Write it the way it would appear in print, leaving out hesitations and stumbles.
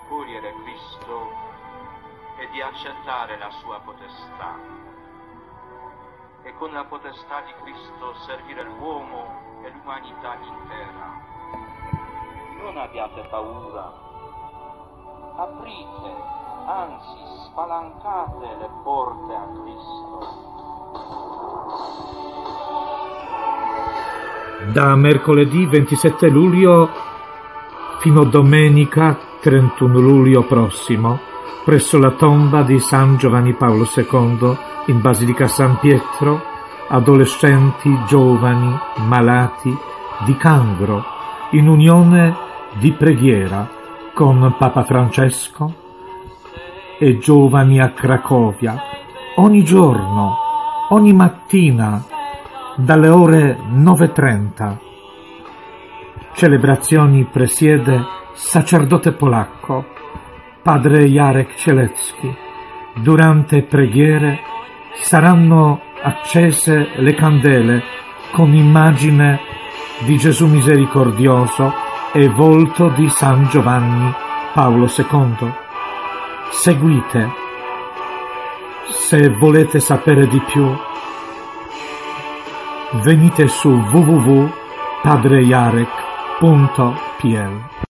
accogliere Cristo e di accettare la sua potestà, e con la potestà di Cristo servire l'uomo e l'umanità intera. Non abbiate paura, aprite, anzi spalancate le porte a Cristo. Da mercoledì 27 luglio fino a domenica 31 luglio prossimo, presso la tomba di San Giovanni Paolo II in Basilica San Pietro, adolescenti, giovani, malati di cancro, in unione di preghiera con Papa Francesco e giovani a Cracovia, ogni giorno, ogni mattina, dalle ore 9:30. Celebrazioni presiede sacerdote polacco, padre Jarek Cielecki. Durante preghiere saranno accese le candele con immagine di Gesù misericordioso e volto di San Giovanni Paolo II. Seguite. Se volete sapere di più, venite su www.padrejarek.pl.